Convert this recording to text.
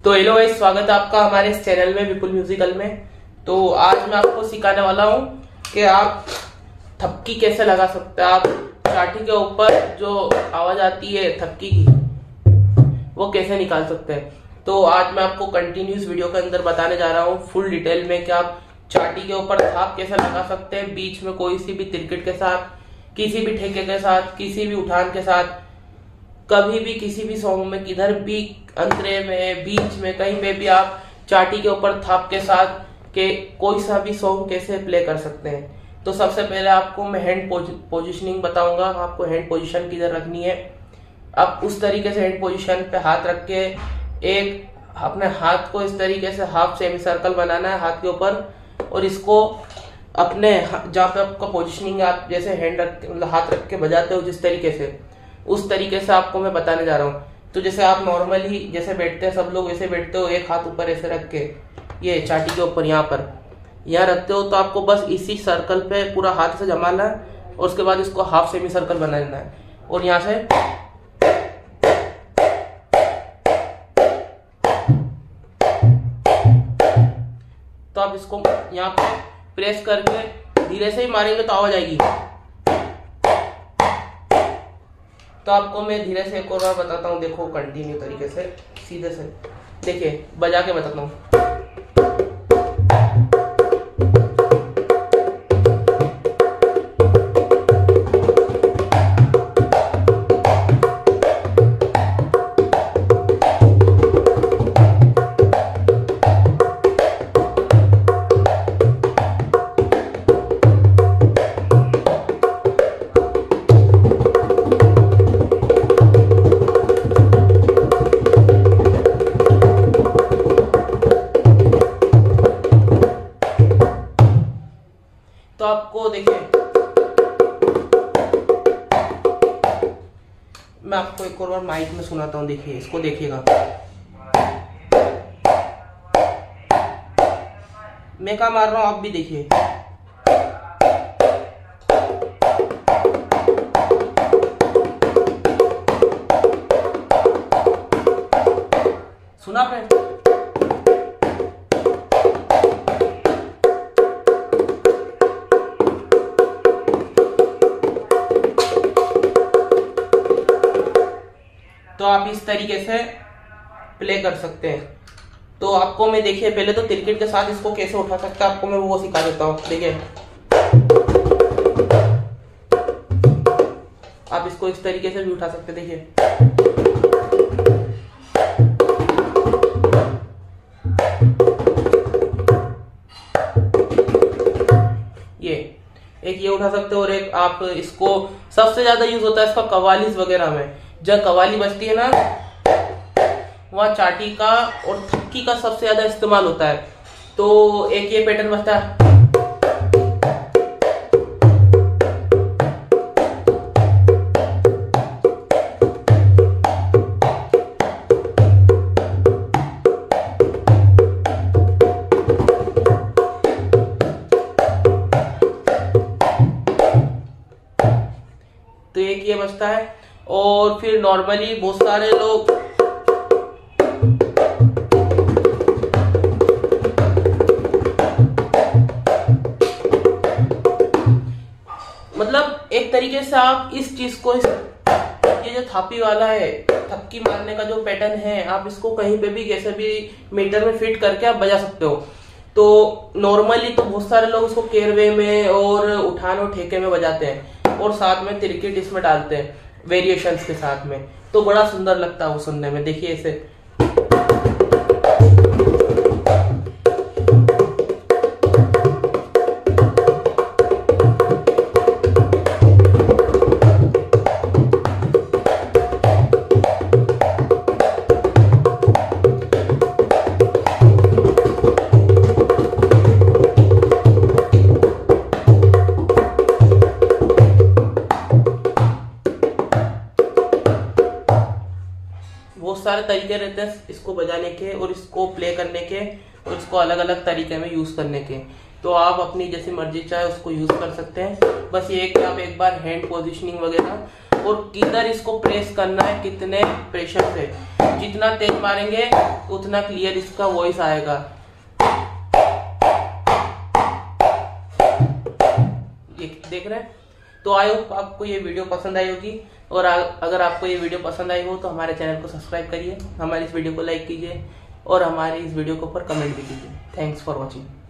तो hello guys, स्वागत है आपका हमारे इस चैनल में विपुल म्यूजिकल में। तो आज मैं आपको सिखाने वाला हूँ कि आप थपकी कैसे लगा सकते हैं। आप चाटी के ऊपर जो आवाज आती है थपकी की, वो कैसे निकाल सकते हैं। तो आज मैं आपको कंटिन्यूस वीडियो के अंदर बताने जा रहा हूँ फुल डिटेल में कि आप चाटी के ऊपर थाप कैसे लगा सकते हैं, बीच में कोई सी भी तिरकिट के साथ, किसी भी ठेके के साथ, किसी भी उठान के साथ, कभी भी किसी भी सॉन्ग में, किधर भी अंतरे में, बीच में, कहीं पे भी आप चाटी के ऊपर थाप के साथ के कोई सा भी सॉन्ग कैसे प्ले कर सकते हैं। तो सबसे पहले आपको मैं हैंड पोजिशनिंग बताऊंगा, आपको हैंड पोजीशन किधर रखनी है। आप उस तरीके से हैंड पोजीशन पे हाथ रख के एक अपने हाथ को इस तरीके से हाफ सेमी सर्कल बनाना है हाथ के ऊपर, और इसको अपने जहाँ पे आपका पोजिशनिंग, आप जैसे हाथ रख के बजाते हो जिस तरीके से, उस तरीके से आपको मैं बताने जा रहा हूँ। तो जैसे आप नॉर्मली जैसे बैठते हैं, सब लोग वैसे बैठते हो, एक हाथ ऊपर ऐसे रख के, ये चाटी के ऊपर यहाँ रखते हो, तो आपको बस इसी सर्कल पे पूरा हाथ से जमाना है, और उसके बाद इसको हाफ सेमी सर्कल बनाना है, और यहाँ से तो आप इसको यहाँ पे प्रेस करके धीरे से ही मारेंगे तो आवाज आएगी। तो आपको मैं धीरे से एक और बार बताता हूँ, देखो कंटिन्यू तरीके से सीधे से देखिए, बजा के बताता हूँ। तो आपको देखिए, मैं आपको एक और बार माइक में सुनाता हूं, देखिए इसको देखिएगा। मैं क्या मार रहा हूं, आप भी देखिए। सुना आपने? तो आप इस तरीके से प्ले कर सकते हैं। तो आपको मैं देखिए पहले तो तिरकिट के साथ इसको कैसे उठा सकता है, आपको मैं वो सिखा देता हूँ। देखिए आप इसको इस तरीके से भी उठा सकते हैं। देखिए ये उठा सकते हो, और एक आप इसको सबसे ज्यादा यूज होता है इसका कवालीस वगैरह में। जब कवाली बजती है ना, वहाँ चाटी का और थपकी का सबसे ज्यादा इस्तेमाल होता है। तो एक ये पैटर्न बजता है, तो एक ये बजता है। और फिर नॉर्मली बहुत सारे लोग मतलब एक तरीके से आप इस चीज को, ये जो थापी वाला है, थपकी मारने का जो पैटर्न है, आप इसको कहीं पे भी कैसे भी मीटर में फिट करके आप बजा सकते हो। तो नॉर्मली तो बहुत सारे लोग इसको केरवे में और उठान और ठेके में बजाते हैं, और साथ में तिरकिट इसमें डालते हैं वेरिएशंस के साथ में। तो बड़ा सुंदर लगता है वो सुनने में। देखिए ऐसे बहुत सारे तरीके रहते हैं इसको बजाने के और इसको प्ले करने के, और इसको अलग अलग तरीके में यूज करने के। तो आप अपनी जैसी मर्जी चाहे उसको यूज कर सकते हैं। बस ये कि आप एक बार हैंड पोजीशनिंग वगैरह और किधर इसको प्रेस करना है, कितने प्रेशर से, जितना तेज मारेंगे उतना क्लियर इसका वॉइस आएगा। देख रहे हैं। तो आई होप आपको ये वीडियो पसंद आई होगी, और अगर आपको ये वीडियो पसंद आई हो तो हमारे चैनल को सब्सक्राइब करिए, हमारे इस वीडियो को लाइक कीजिए और हमारे इस वीडियो के ऊपर कमेंट भी कीजिए। Thanks for watching.